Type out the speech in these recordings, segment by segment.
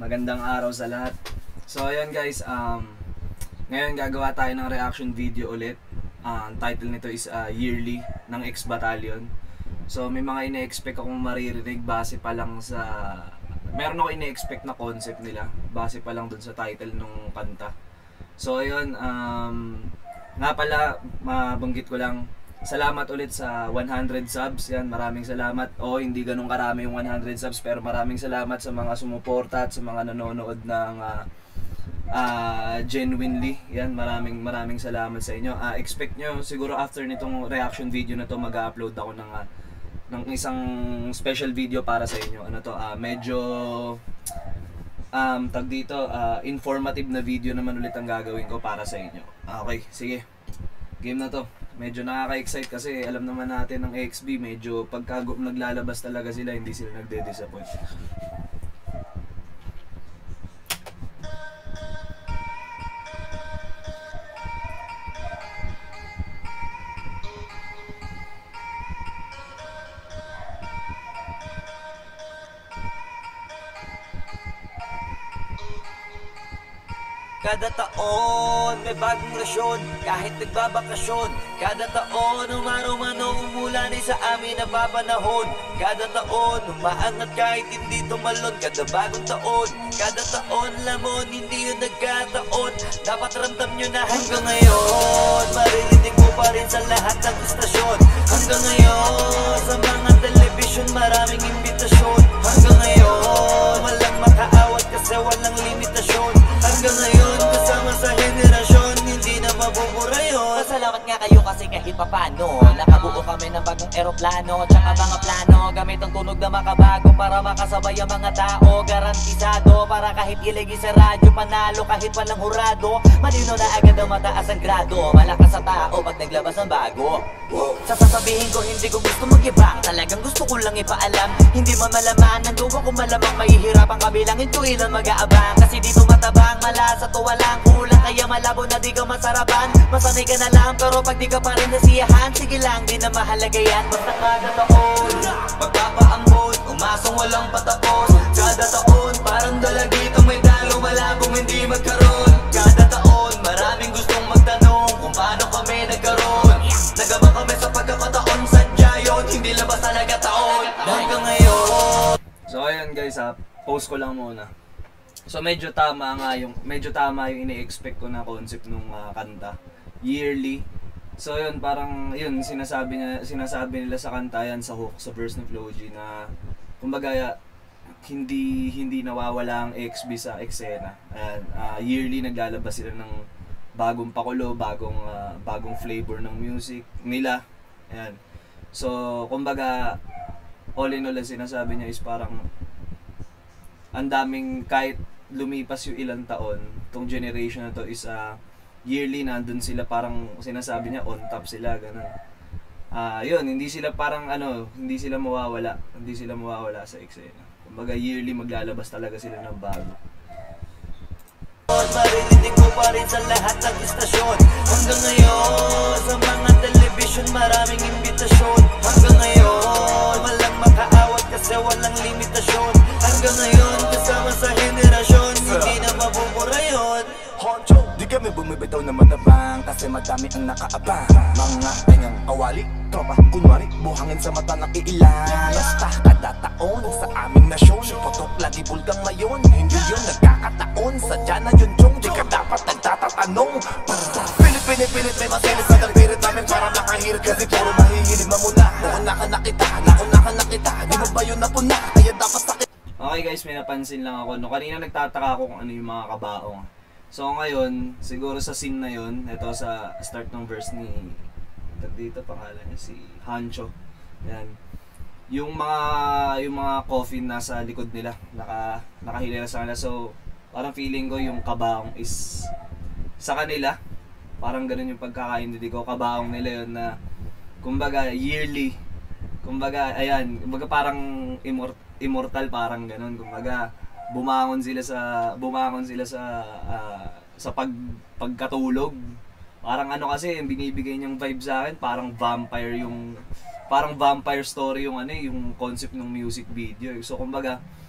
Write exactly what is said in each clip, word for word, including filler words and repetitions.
Magandang araw sa lahat. So ayun guys, um, ngayon gagawa tayo ng reaction video ulit. uh, Ang title nito is uh, Yearly ng X Battalion. So may mga ine-expect akong maririnig base pa lang sa meron ako ine-expect na concept nila base pa lang dun sa title nung kanta. So ayun, um, nga pala mabanggit ko lang, salamat ulit sa one hundred subs. Yan, maraming salamat. O hindi ganun karami yung one hundred subs, pero maraming salamat sa mga sumuporta at sa mga nanonood ng uh, uh, genuinely. Yan, maraming maraming salamat sa inyo. Uh, expect nyo siguro after nitong reaction video na to, mag-upload ako ng uh, ng isang special video para sa inyo. Ano to, uh, medyo um, tag dito, uh, informative na video naman ulit ang gagawin ko para sa inyo. Okay, sige. Game na to. Medyo nakaka-excite kasi alam naman natin ng X B, medyo pagka naglalabas talaga sila, hindi sila nagde-disappoint. Kada taon may bagong rasyon, kahit nagbabakasyon. Kada taon umaraw man o umulan ay sa amin napapanahon. Kada taon umaangat kahit hindi tumalon. Kada bagong taon, kada taon lamon, hindi yun nagkataon. Dapat ramdam nyo na hanggang ngayon maririnig mo pa rin sa lahat ng istasyon. Hanggang ngayon sa mga telebisyon maraming imbitasyon. Hanggang ngayon walang makaawat kasi walang limitasyon. Hanggang ngayon kasama sa henerasyon, hindi na mabubura yun. Pasalamat nga kayo kasi kahit papano nakabuo kami ng bagong eroplano, tsaka mga plano gamit ang tunog na makabago para makasabay ang mga tao. Garantisado para kahit iligi sa radyo, panalo kahit walang hurado. Malino na agad ang mataas ang grado, malakas sa tao pag naglabas ng bago. Sa sasabihin ko hindi ko gusto mag-ibang, talagang gusto ko lang ipaalam. Hindi man malaman, nanduwa ko malamang mahihirapan kabilang ito ilan mag-aabang. Kasi dito matabang, malasa to walang kulang, kaya malabo na di ka masarapan. Masanay ka na lang pero pag di ka pa rin nasiyahan, sige lang di na mahalaga yan. Basta kada taon magpapaambon, umasong walang patapos. Kada taon parang dalagitang may dalo, malabong hindi magkaroon. Kada taon maraming gustong magtanong kung paano kami nagkaroon. Nagaba kami sa pagkakataon, sadya yun, hindi labas talaga taon. Hanggang ngayon. So ayun guys, ha, post ko lang muna. So medyo tama nga yung medyo tama yung ini-expect ko na concept nung uh, kanta, Yearly. So yun, parang yun sinasabi niya, sinasabi nila sa kanta yan, sa hook, sa verse ng Flo G, na kumbaga hindi hindi nawawala ang X B sa eksena. Ayan, uh, yearly naglalabas sila ng bagong pakulo, bagong uh, bagong flavor ng music nila. Ayan. So kumbaga all in all, ang sinasabi niya is parang ang daming, kahit lumipas yung ilang taon, tong generation na to is uh, yearly nandun sila, parang sinasabi niya on top sila, ganun. Ah, uh, yun, hindi sila parang ano, hindi sila mawawala, hindi sila mawawala sa eksena. Kumbaga yearly maglalabas talaga sila ng bago. Maririnig mo pa rin sa lahat ng istasyon. Hanggang ngayon sa mga telebisyon maraming imbitasyon. Hanggang ngayon walang makaawat kasi walang limitasyon. Hanggang ngayon kasama sa henerasyon, hindi na mabubura yun. Honcho, di kami bumibitaw na matabang kasi madami ang nakaabang. Mga tangang kawali, tropa, kunwari, buhangin sa mata ng iilan. Basta kada taon sa aming nasyon, potok lagi bulgang mayon. Hindi yun nagkakataon, sadya na yun chong. Di ka dapat nagtatatanong. Pilit, pilit, pilit, may masilis na nagpirit namin para makahirit. Kasi puro mahihilig mamuna. Nauna ka nakita, nauna ka nakita. Di mo ba yun napuna, kaya dapat sakit. Okay guys, may napansin lang ako. No, kanina nagtataka ako kung ano yung mga kabaong. So ngayon, siguro sa scene na yun, ito sa start ng verse ni, dito pangalan niya si Hancho. Yan. Yung mga yung mga coffin nasa likod nila, naka nakahilera sa kanila. So parang feeling ko yung kabaong is sa kanila. Parang ganoon yung pagkakaintindi ko, kabaong nila yun na kumbaga yearly. Kumbaga ayan, kumbaga parang immor immortal, parang ganoon. Kumbaga bumangon sila sa bumangon sila sa uh, sa pag pagkatulog. Parang ano kasi yung binibigay niyang vibe sa akin, parang vampire yung parang vampire story yung ano yung concept ng music video. So kumbaga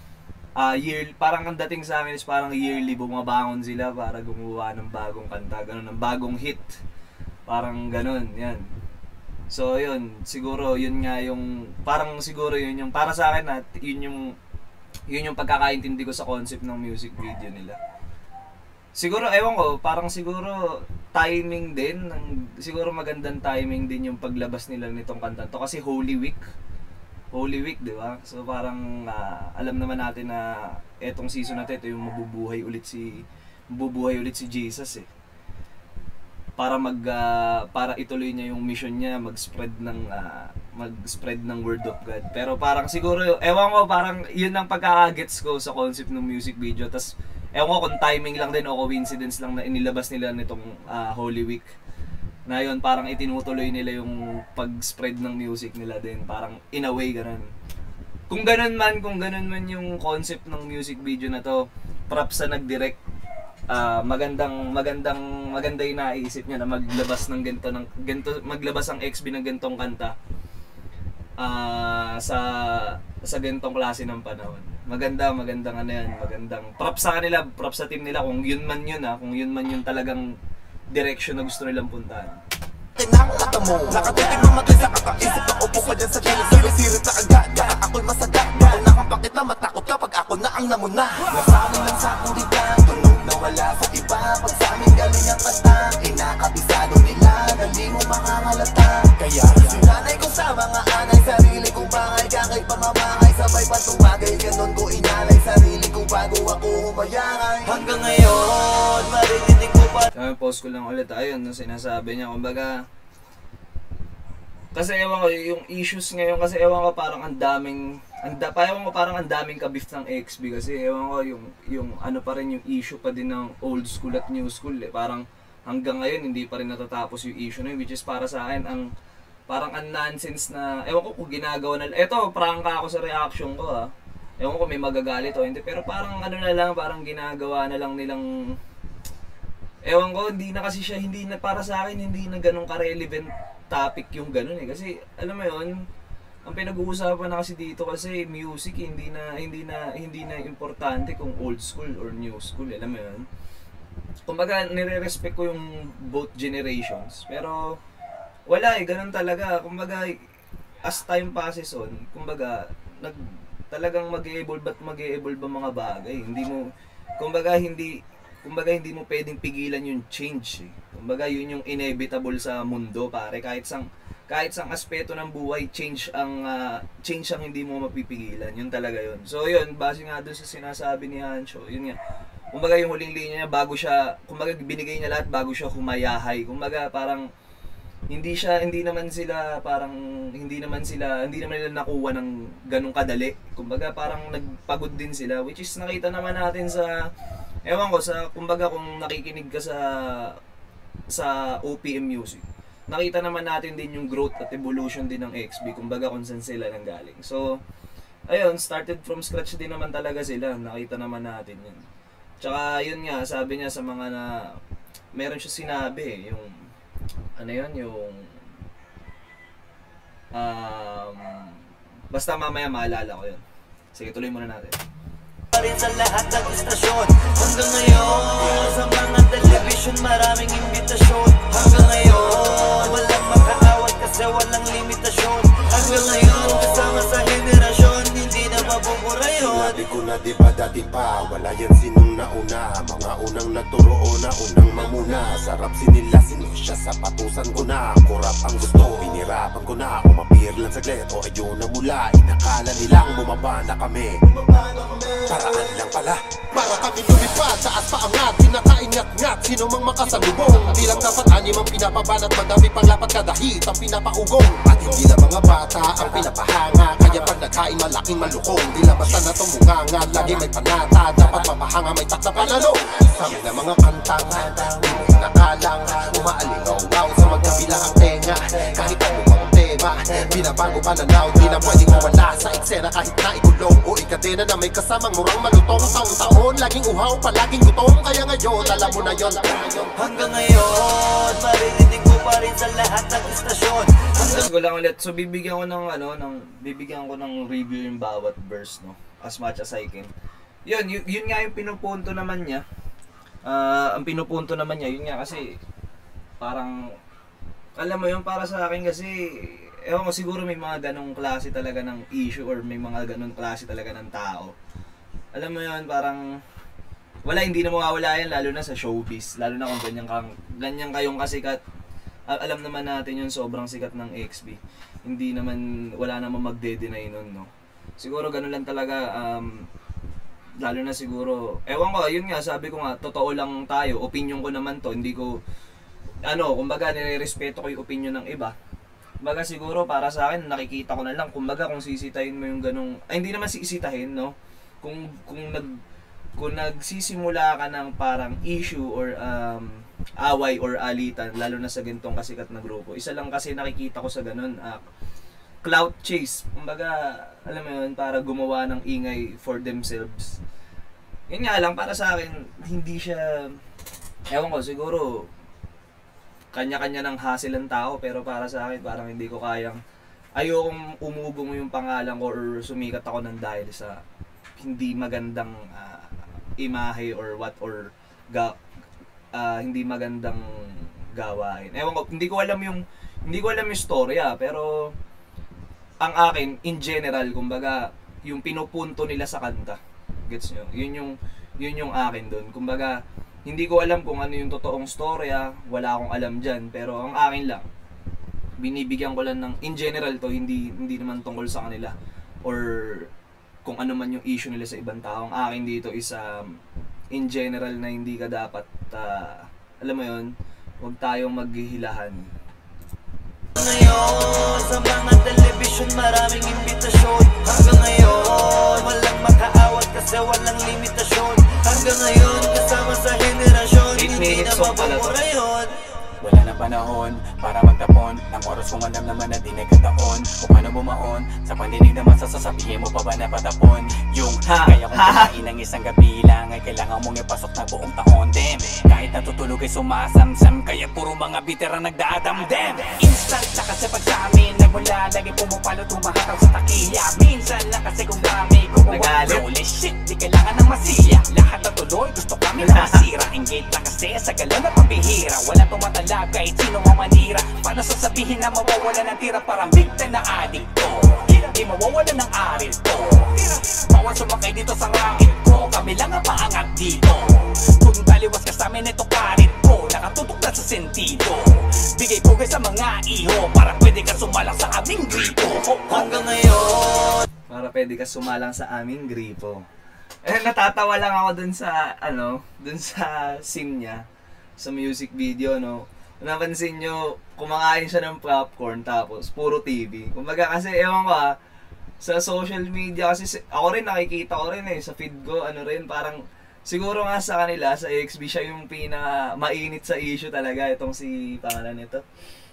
uh, year, parang ang dating sa amin is parang yearly bumabangon sila para gumawa ng bagong kanta, ganun, ng bagong hit. Parang ganun, yan. So yun, siguro yun nga yung, parang siguro yun yung, para sa akin at yun yung, yun yung pagkakaintindi ko sa concept ng music video nila. Siguro, ewan ko, parang siguro timing din, ng, siguro magandang timing din yung paglabas nila nitong kanta to kasi Holy Week. Holy Week, di ba? So parang uh, alam naman natin na etong season na ito yung mabubuhay ulit si mabubuhay ulit si Jesus eh. Para mag uh, para ituloy niya yung mission niya, mag-spread ng uh, mag-spread ng word of God. Pero parang siguro, ewan ko, parang yun ang pagkakagets ko sa concept ng music video. Tas ewan ko kung timing lang din o coincidence lang na inilabas nila nitong uh, Holy Week. Na yun, parang itinutuloy nila yung pag-spread ng music nila din. Parang in a way, ganun. Kung ganun man, kung ganun man yung concept ng music video na to, props sa nag-direct. Uh, magandang, magandang, maganda yung naisip niya na maglabas ng ganito, ng, ganito maglabas ang X B ng gantong kanta. Uh, sa sa gantong klase ng panahon. Maganda, magandang ano yan, magandang props sa kanila, props sa team nila kung yun man yun ha, kung yun man yung talagang direction na gusto nilang puntahan. Tinakata mo, nakatitig mo matay sa kakaisip na upo ka dyan sa gilid. Sirisirit na agad, kaya ako'y masagat. Bawal na kang pakit na matakot kapag ako na ang namuna. Nasamin lang sa akong digan, tunog na wala sa iba. Pag sa amin galing ang kanta, inakabisado nila, dali mo makakalata. Kaya sinanay ko sa mga anay, sarili kong bangay, kakay pamamangay, sabay patumagay, ganon ko inalay sarili ko bago ako humayangay. Hanggang ngayon, maririnig ko pa. Kaya post ko lang ulit, ayun, no, sinasabi niya, kumbaga, kasi ewan ko, yung issues ngayon, kasi ewan ko parang ang daming, anda, pa ewan ko parang ang daming kabif ng X B, kasi ewan ko yung, yung ano pa rin yung issue pa din ng old school at new school, eh. Parang hanggang ngayon, hindi pa rin natatapos yung issue na yun, which is para sa akin, ang, parang ang nonsense na, ewan ko kung ginagawa na, eto, prangka ako sa reaction ko ha, ewan ko may magagalit o hindi, pero parang ano na lang, parang ginagawa na lang nilang, ewan ko, hindi na kasi siya, hindi na, para sa akin, hindi na ganun ka-relevant topic yung ganun eh. Kasi, alam mo yun, ang pinag-uusapan na kasi dito kasi music, hindi na, hindi na, hindi na importante kung old school or new school, alam mo yun. Kumbaga, nire-respect ko yung both generations, pero, wala eh, ganun talaga. Kumbaga, as time passes on, kumbaga, nag, talagang mag-e-evolve at mag-e-evolve ang mga bagay. Hindi mo, kumbaga, hindi, kumbaga hindi mo pwedeng pigilan yung change eh. Kumbaga yun yung inevitable sa mundo pare, kahit sang kahit sang aspeto ng buhay, change ang uh, change ang hindi mo mapipigilan, yun talaga yun. So yun, base nga doon sa sinasabi ni Hancho, yun nga. Kumbaga yung huling linya niya bago siya, kumbaga binigay niya lahat bago siya humayahay. Kumbaga parang hindi siya, hindi naman sila parang hindi naman sila, hindi naman nila nakuha ng ganung kadali. Kumbaga parang nagpagod din sila, which is nakita naman natin sa, ewan ko, sa, kumbaga kung nakikinig ka sa sa O P M Music, nakita naman natin din yung growth at evolution din ng X B, kumbaga kung saan sila nanggaling. So, ayun, started from scratch din naman talaga sila, nakita naman natin yun. Tsaka yun nga, sabi niya sa mga na, meron siya sinabi, yung, ano yun, yung, um, basta mamaya maalala ko yun. Sige, tuloy muna natin. Rin sa lahat ng istasyon. Hanggang ngayon, sa mga television maraming imbitasyon. Hanggang ngayon, walang makaawat kasi walang limitasyon. Hanggang ngayon, kasama sa henerasyon, hindi na mabubura yun. Sinabi ko na diba dati pa, wala yan sinong nauna. Mga unang nagturo o na unang mamuna. Sarap sinila, sino siya sa patusan ko na. Kurap ang gusto, pinirapan ko na. Umapir lang saglit o ayun na mula. Inakala nilang bumaba na kami. Paraan lang pala, para kami lumipad, taas paangat, pinakaingat-ngat, sino mang makasalubong. Di lang dapat anim ang pinapabanat, madami pang lapat kada hit ang pinapaugong. At hindi na mga bata ang pinapahanga, kaya pag nagkain malaking malukong. Di lang basta na tumunganga, lagi may panata, dapat mapahanga, may takta panalo. Sabi na mga kantang, di mo nakalang, umaalingaw-ngaw sa magkabilang ang tenga. Kahit ano mang tema, binabago pananaw, di na pwedeng mawala sa eksena kahit na ikulong o ikadena na may kasamang murang malutong. Taon-taon, laging uhaw, palaging gutom, kaya ngayon, alam mo na yon. Hanggang ngayon, maririnig ko pa rin sa lahat ng istasyon. Hanggang ko lang ulit, so bibigyan ko ng ano, ng bibigyan ko ng review yung bawat verse, no, as much as I can. yun, yun, yun nga yung pinupunto naman niya. Uh, ang pinupunto naman niya, yun nga kasi, parang, alam mo yun, para sa akin kasi, ewan ko, siguro may mga ganong klase talaga ng issue or may mga ganong klase talaga ng tao. Alam mo yun, parang, wala, hindi na mawawala yan, lalo na sa showbiz, lalo na kung ganyan, kang, ganyan kayong kasikat. Alam naman natin yun, sobrang sikat ng X B. Hindi naman, wala naman magde-deny nun, no? Siguro ganun lang talaga, um, lalo na siguro, ewan ko, yun nga, sabi ko nga, totoo lang tayo, opinion ko naman to, hindi ko, ano, kumbaga, nire-respeto ko yung opinion ng iba. Kumbaga, siguro, para sa akin, nakikita ko na lang, kumbaga, kung sisitahin mo yung ganung, ay, hindi naman sisitahin, no? Kung, kung nag, kung nagsisimula ka ng parang issue or, um, away or alitan, lalo na sa gantong kasikat na grupo, isa lang kasi nakikita ko sa ganun, uh, clout chase. Kumbaga, alam mo yun, para gumawa ng ingay for themselves. Yun nga lang, para sa akin, hindi siya, ewan ko, siguro, kanya-kanya ng hassle ang tao, pero para sa akin, parang hindi ko kayang, ayokong umubong yung pangalan ko or sumikat ako ng dahil sa hindi magandang uh, imahe or what, or ga, uh, hindi magandang gawain. Ewan ko, hindi ko alam yung, hindi ko alam yung storya, pero, ang akin, in general, kumbaga, yung pinupunto nila sa kanta. Gets nyo? Yun yung, yun yung akin doon. Kumbaga, hindi ko alam kung ano yung totoong storya, wala akong alam dyan, pero ang akin lang, binibigyan ko lang ng, in general to, hindi, hindi naman tungkol sa kanila, or kung ano man yung issue nila sa ibang tao. Ang akin dito is, um, in general, na hindi ka dapat, uh, alam mo yun, huwag tayong maghihilahan. Ngayon, sa mga telebisyon maraming imbitasyon. Hanggang ngayon, walang makaawat kasi walang limitasyon. Hanggang ngayon, kasama sa henerasyon, hindi na mabumura yun. Wala na panahon para magtapon ng oras kung alam naman na di nagkataon. Kung paano bumaon, sa pandinig naman sa sasabihin mo pa ba na patapon. Yung ha, kaya kung kumain ng isang gabi lang ay kailangan mong ipasok na buong taon. Dem, kahit natutulog ay sumasamsam, kaya puro mga bitera nagdadamdem. Instant na kasi pag sa amin nagmula, lagi pumapalo tumahataw sa takilya. Minsan lang kasi kung kami gumawa, holy shit, di kailangan ng masilya. Lahat na tuloy, gusto kami na masira. Engage lang kasi sa galon na pambihira. Wala tumatala kahit sino ang manira. Paano sasabihin na mawawala ng tira? Parang bigta na adikto, di mawawala ng aril ko. Bawal sumakay dito sa rakit ko, kami lang ang paangat dito. Kung taliwas ka sa amin, ito karit ko, nakatutok na sa sentido. Bigay pugay sa mga iho, para pwede ka sumalang sa aming gripo. Hanggang ngayon, para pwede ka sumalang sa aming gripo. Eh, natatawa lang ako dun sa, ano, dun sa scene niya, sa music video, no. Napansin nyo, kumakain siya ng popcorn tapos puro T V. Kumbaga kasi, ewan ko ah, sa social media kasi, ako rin nakikita ko rin eh, sa feed ko, ano rin, parang, siguro nga sa kanila, sa X B, siya yung pinaka mainit sa issue talaga, itong si, pangalan nito,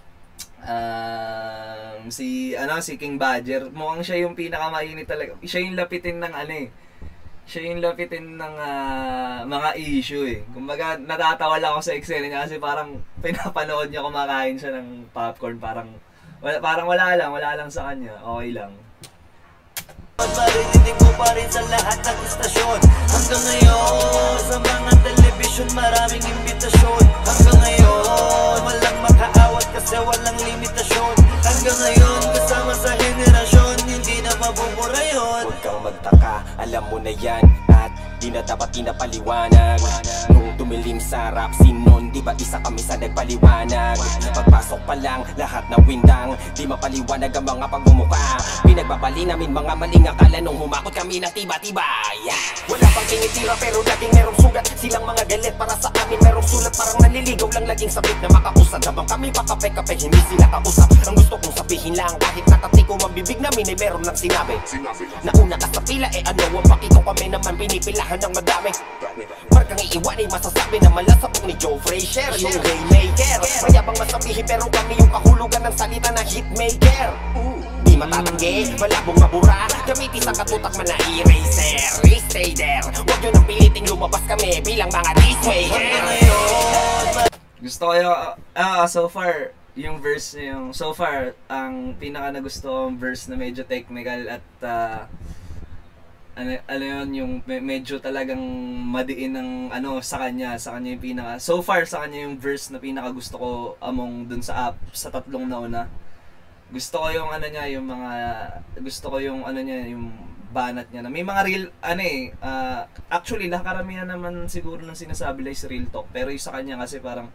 um, si, ano, si King Badger. Mukhang siya yung pinaka mainit talaga, siya yung lapitin ng ano eh, siya yung lapitin ng uh, mga issue eh. Kumbaga, natatawa lang ako sa eksena niya kasi parang pinapanood niya kumakain siya ng popcorn. Parang wala, parang wala lang, wala lang sa kanya. Okay lang. maririnig mo pa rin sa lahat ng istasyon. Hanggang ngayon, sa mga telebisyon maraming imbitasyon. Hanggang ngayon, walang makaawat kasi walang limitasyon. Hanggang ngayon, kasama sa henerasyon, hindi na mabubura yun. Huwag kang magtaka, alam mo na yan, at di na dapat pinapaliwanag. Nung tumilim sa rap scene nun, di ba isa kami sa nagpaliwanag? Pagpasok pa lang, lahat ng windang, di mapaliwanag ang mga pagmumuka. Pinagbabali namin mga maling akala nung humakot kami ng tiba-tiba. Yeah. Wala pang tinitira pero laging merong sugat. Silang mga galit para sa amin merong sulat. Parang naliligaw lang laging sabit na makausad. Habang kami pakape-kape, hindi sila kausap. Ang gusto kong sabihin lang, kahit nakatiko ang bibig namin ay meron ng sinabi. Nauna ka sa pila, eh ano ang pakito, kami naman pinipilahan ng madami. Markang iiwan ay masasabi na malasapag ni Joe Frazier, yung Rainmaker. Mayabang masabihin pero kami yung kahulugan ng salita na hitmaker. Di matatanggi, malabong mabura, gamitin sa katutak man na eraser. We stay there, huwag yun ang piliting lumabas kami bilang mga dismaker. Gusto ko yung, ah, so far, yung verse, yung, so far, ang pinaka nagusto kong verse na medyo technical at, uh, ano, ano yun, yung me- medyo talagang madiin ng ano sa kanya, sa kanya yung pinaka, so far sa kanya yung verse na pinaka gusto ko among dun sa app, sa tatlong nauna. Gusto ko yung ano niya, yung mga, gusto ko yung ano niya, yung banat niya na may mga real, ano eh, uh, actually, nakaramihan naman siguro ng sinasabi lang is real talk, pero yung sa kanya kasi parang,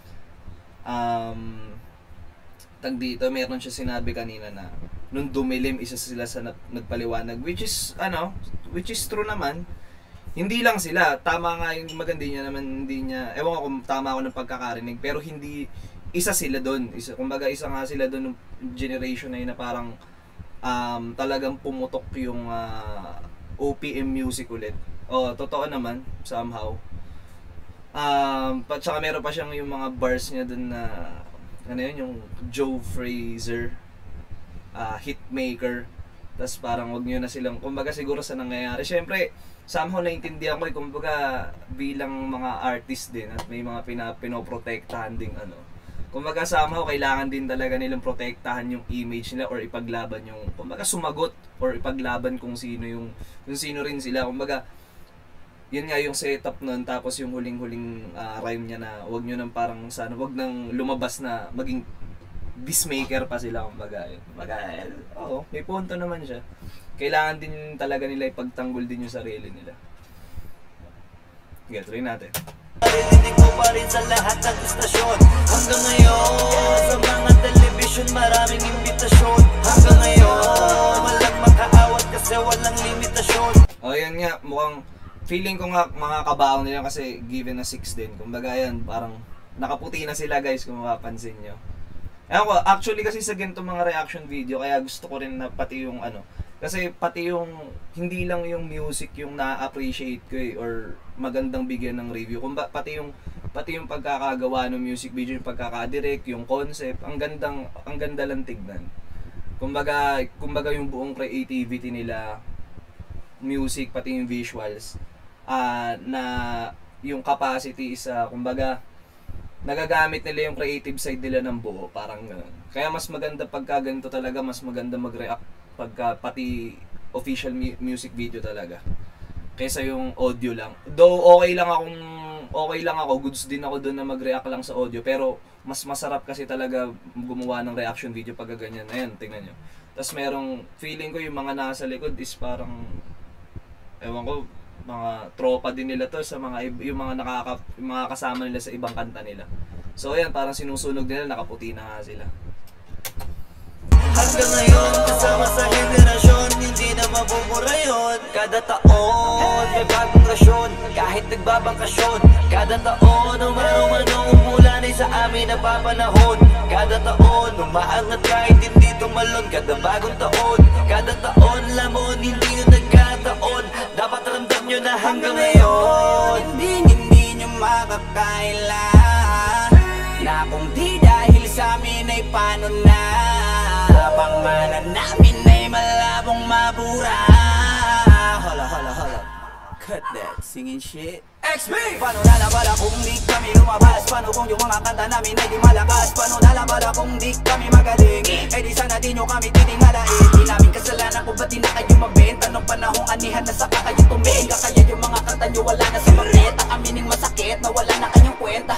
um, tag dito, meron siya sinabi kanina na nung dumilim, isa sila sa nagpaliwanag, which is ano, which is true naman. Hindi lang sila, tama nga yung maganda niya naman, hindi niya, ewan ko kung tama ako ng pagkakarinig, pero hindi isa sila doon. Isa, kumbaga isa nga sila doon ng generation na yun na parang um, talagang pumutok yung uh, O P M music ulit. Oh, totoo naman somehow. Um, pa tsaka meron pa siyang yung mga bars niya doon na ano yun, yung Joe Frazier, uh, hitmaker. Tapos parang wag niyo na silang, kumbaga siguro sa nangyayari. Syempre, somehow naintindihan ko eh, kumbaga bilang mga artist din at may mga pina, pinoprotektahan ding ano. Kumbaga somehow kailangan din talaga nilang protektahan yung image nila or ipaglaban yung, kumbaga sumagot or ipaglaban kung sino yung, kung sino rin sila. Kumbaga, yun nga yung setup nun, tapos yung huling-huling uh, rhyme niya na wag nyo nang parang sana, wag nang lumabas na maging dismaker pa sila, kumbaga. Kumbaga, oo, may punto naman siya. Kailangan din talaga nila ipagtanggol din yung sarili nila. Okay, tuloy natin. Narinig mo pa rin sa lahat ng istasyon. Hanggang ngayon, sa mga television maraming imbitasyon. Hanggang ngayon, walang makaawat kasi walang limitasyon. O, yan nga, mukhang feeling ko nga mga kabaong nila kasi given na six din. Kumbaga yan, parang nakaputi na sila guys kung mapapansin nyo. Ewan ko, actually kasi sa ganito mga reaction video, kaya gusto ko rin na pati yung ano, kasi pati yung, hindi lang yung music yung na-appreciate ko eh, or magandang bigyan ng review. Kung ba, pati yung, pati yung pagkakagawa ng music video, yung pagkakadirect, yung concept, ang gandang, ang ganda lang tignan. Kumbaga, kumbaga yung buong creativity nila, music, pati yung visuals, uh, na yung capacity is, uh, kumbaga, nagagamit nila yung creative side nila ng buo, parang gano'n. Kaya mas maganda pagka ganito talaga, mas maganda mag-react pagka pati official mu- music video talaga kaysa yung audio lang. Though okay lang akong okay lang ako, goods din ako doon na mag-react lang sa audio, pero mas masarap kasi talaga gumawa ng reaction video pag ganyan. Ayan, tingnan nyo. Tapos merong feeling ko yung mga nasa likod is parang ewan ko, mga tropa din nila to sa mga yung mga nakaka yung mga kasama nila sa ibang kanta nila. So ayan, parang sinusunog nila, nakaputi na nga sila. Hanggang ngayon, kasama sa henerasyon, hindi na mabubura yun. Kada taon, may bagong rasyon, kahit nagbabakasyon. Kada taon, umaro-mano, umulan ay sa amin napapanahon. Kada taon, umaangat kahit hindi tumalon. Kada bagong taon, kada taon, lamon, hindi yun nagkataon. Dapat ramdam nyo na hanggang ngayon, Hindi, hindi nyo makakaila na kung di dahil sa amin ay paano na. Pangalan namin ay malabong mabura. Hala, hala, hala. Cut that singing shit. X B! Paano nalabala kung di kami lumabas? Paano kung yung mga kanta namin ay di malakas? Paano nalabala kung di kami magaling? Eh di sana di nyo kami titingalain. Di namin kasalanan kung ba't di na kayo mabenta. Nung panahong anihan na saka kayo tumiga. Kaya yung mga kanta nyo wala na sa magneta. Amining masakit na wala na kanyang kwenta.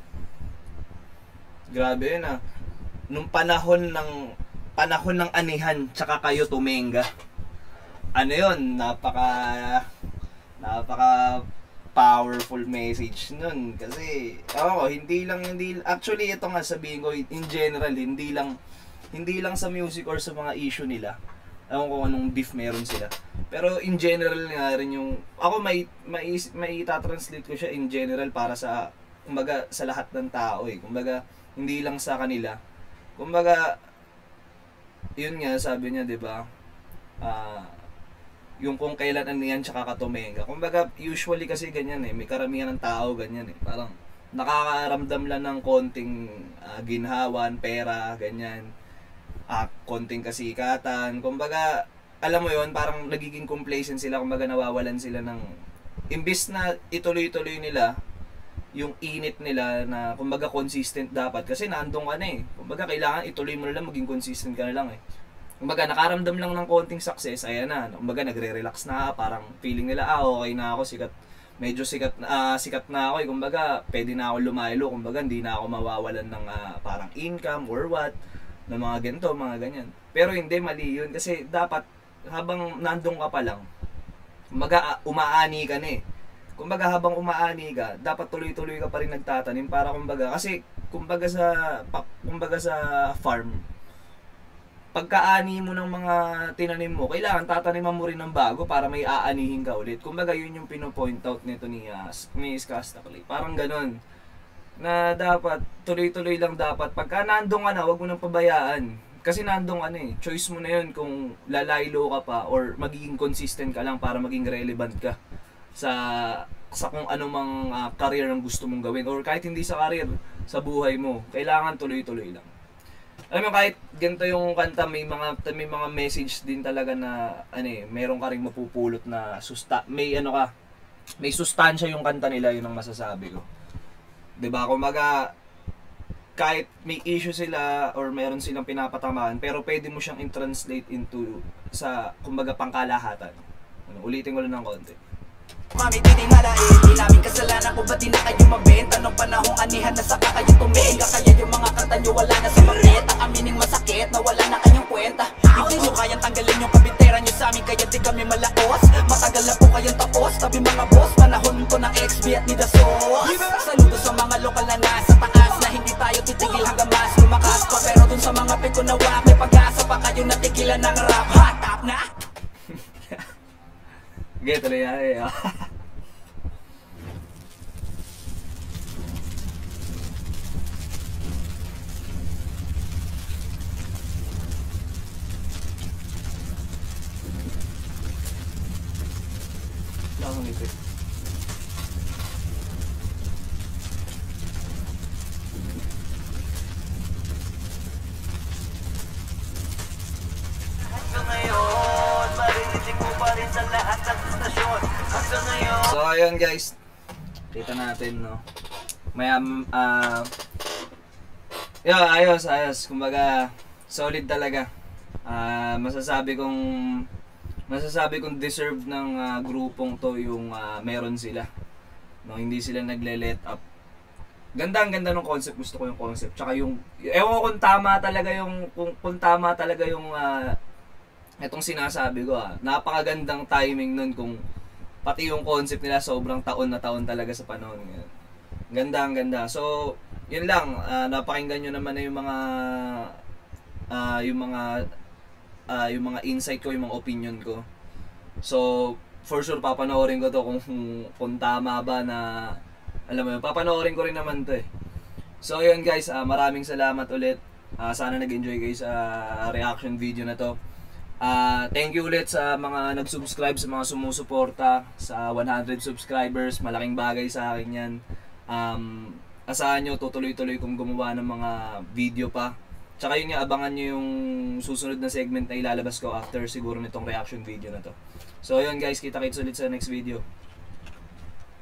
Grabe yun ah. Nung panahon ng panahon ng anihan tsaka kayo tumenga. Ano yun, napaka napaka powerful message nun kasi oh, hindi lang hindi actually ito nga sabihin ko in general, hindi lang hindi lang sa music or sa mga issue nila. Ewan ko anong beef meron sila. Pero in general nga rin yung ako may may may ita-translate ko siya in general para sa kumbaga sa lahat ng tao eh. Kumbaga hindi lang sa kanila. Kumbaga yun nga, sabi niya, di ba? Ah, uh, yung kung kailan ano yan, tsaka katumenga. Kumbaga, usually kasi ganyan eh. May karamihan ng tao ganyan eh. Parang nakakaramdam lang ng konting uh, ginhawan, pera, ganyan. Ah, uh, konting kasikatan. Kumbaga, alam mo yun, parang nagiging complacent sila. Kumbaga, nawawalan sila ng imbis na ituloy-tuloy nila yung init nila na kumbaga consistent dapat kasi nandun ka na eh. Kumbaga kailangan ituloy mo na lang, maging consistent ka na lang eh. kumbaga nakaramdam lang ng konting success, ayan na, kumbaga nagre-relax na, parang feeling nila, ah okay na ako, sikat, medyo sikat, uh, sikat na ako, eh. Kumbaga pwede na ako lumaylo, kumbaga hindi na ako mawawalan ng uh, parang income or what, ng mga ganito, mga ganyan. Pero hindi, mali yun, kasi dapat habang nandun ka pa lang, kumbaga uh, umaani ka na eh. Kumbaga habang umaani ka, dapat tuloy-tuloy ka pa rin nagtatanim para kumbaga, kasi kumbaga sa, kumbaga sa farm, pagkaani mo ng mga tinanim mo, kailangan tataniman mo rin ng bago para may aanihin ka ulit. Kumbaga yun yung pino-point out nito ni uh, Miss Castacle. Parang ganun. Na dapat, tuloy-tuloy lang dapat. Pagka nandun ka na, wag mo nang pabayaan. Kasi nandun ka na eh. Choice mo na yun kung lalaylo ka pa or magiging consistent ka lang para maging relevant ka sa sa kung anumang uh, career ang gusto mong gawin. Or kahit hindi sa career, sa buhay mo. Kailangan tuloy-tuloy lang. Alam mo, kahit ganito yung kanta, may mga may mga message din talaga na ano eh, meron ka ring mapupulot na susta, may ano ka, may sustansya yung kanta nila, yun ang masasabi ko. 'Di ba? Kumaga kahit may issue sila or meron silang pinapatamaan, pero pwede mo siyang i-translate into sa kumbaga pangkalahatan. Ano, ulitin ko lang ng konti. Kami titingalain, di namin kasalanan kung ba't di na kayo magbenta. Nung panahong anihan na saka kayo tumiga. Kaya yung mga kanta nyo wala na sa magneta. Amining masakit na wala na kayong kwenta. Hindi nyo kayang tanggalin yung kabitera nyo sa amin, kaya di kami malaos. Matagal na po kayong tapos, tabi mga boss. Panahon ko ng X B at ni The Sauce. Saludo sa mga lokal na nasa taas, na hindi tayo titigil hanggang mas lumakas pa. Pero dun sa mga piko na wak, may pag-asa pa kayo natigilan ng rap. Hot top na! Okay, tuloy yan eh. Nakakang ito eh. Hanggang ngayon, maririnig mo pa rin sa lahat ng stasyon. Hanggang ngayon. So ayun guys, kita natin no. May um, uh, yeah, ayos, ayos. Kumbaga solid talaga. Uh, masasabi kong masasabi kong deserve ng uh, grupong to yung uh, meron sila. No, hindi sila nagle-let up. Ganda ang ganda ng concept, gusto ko yung concept. Tsaka yung ewan ko kung tama talaga yung kung, kung tama talaga yung uh, etong sinasabi ko ah. Napakagandang timing nun kung pati yung concept nila sobrang taon na taon talaga sa panahon ngayon. Ganda ang ganda. So, yun lang, uh, napakinggan nyo naman na yung mga uh, yung mga uh, yung mga insight ko, yung mga opinion ko. So, for sure papanoorin ko to kung kung tama ba na alam mo yun, papanoorin ko rin naman to eh. So, yun guys, uh, maraming salamat ulit. Uh, sana nag-enjoy kayo sa reaction video na to. Uh, thank you ulit sa mga nag-subscribe, sa mga sumusuporta, sa one hundred subscribers. Malaking bagay sa akin yan. Um, asahan nyo, tutuloy-tuloy kong gumawa ng mga video pa. Tsaka yun nga, abangan nyo yung susunod na segment na ilalabas ko after siguro nitong reaction video na to. So yun guys, kita-kits ulit sa next video.